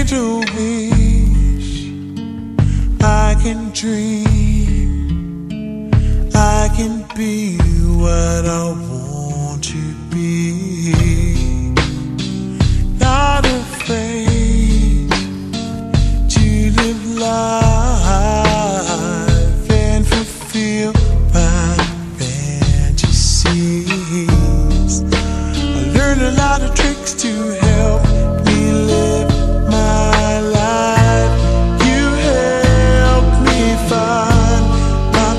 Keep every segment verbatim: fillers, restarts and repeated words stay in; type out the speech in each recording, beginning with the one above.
a wish, I can dream, I can be what I want to be. Not afraid to live life and fulfill my fantasies. I learned a lot of tricks to help me live my life. You helped me find my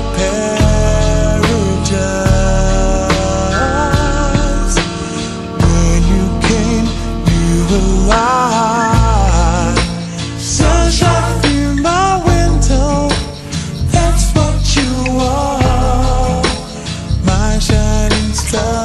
paradise. When you came, you were alive. Sunshine through my window, that's what you are, my shining star.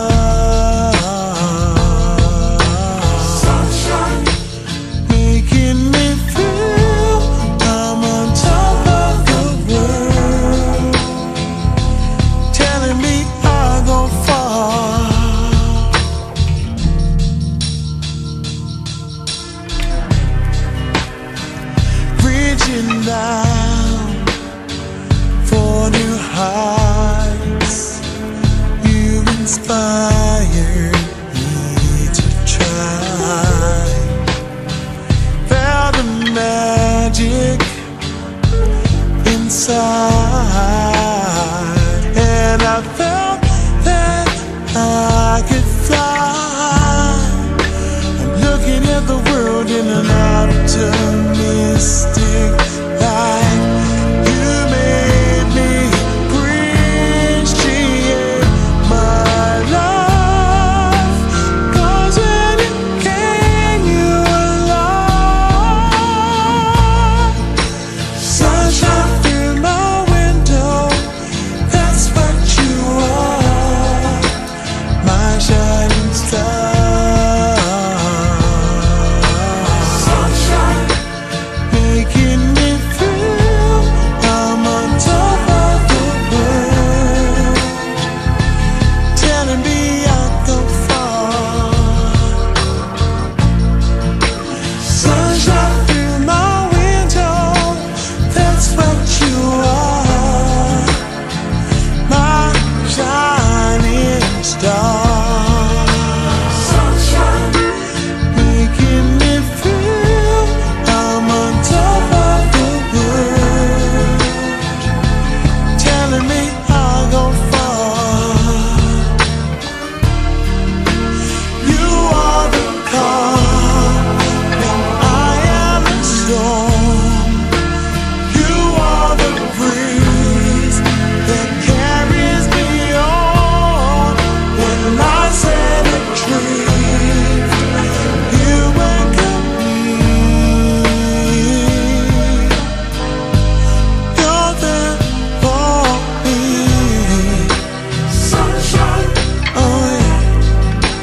Down for new heights, you inspired me to try. Felt the magic inside, and I felt that I could fly. I'm looking at the world in an optimistic light. You made me appreciate my life, 'cause when you came, you were alive. Sunshine through my window, that's what you are, my shining star.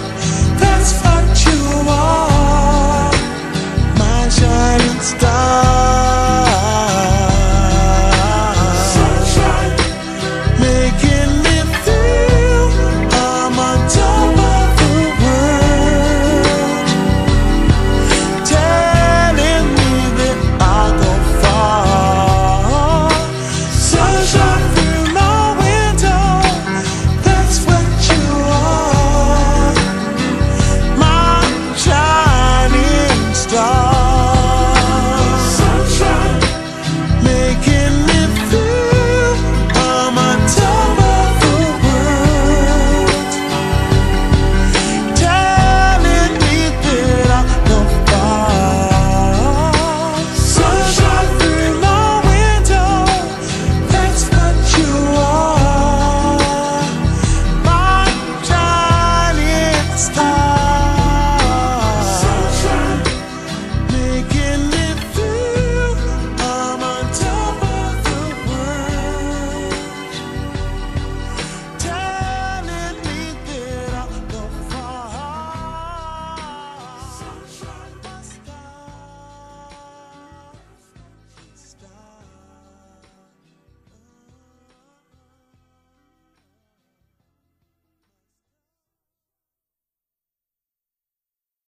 Star.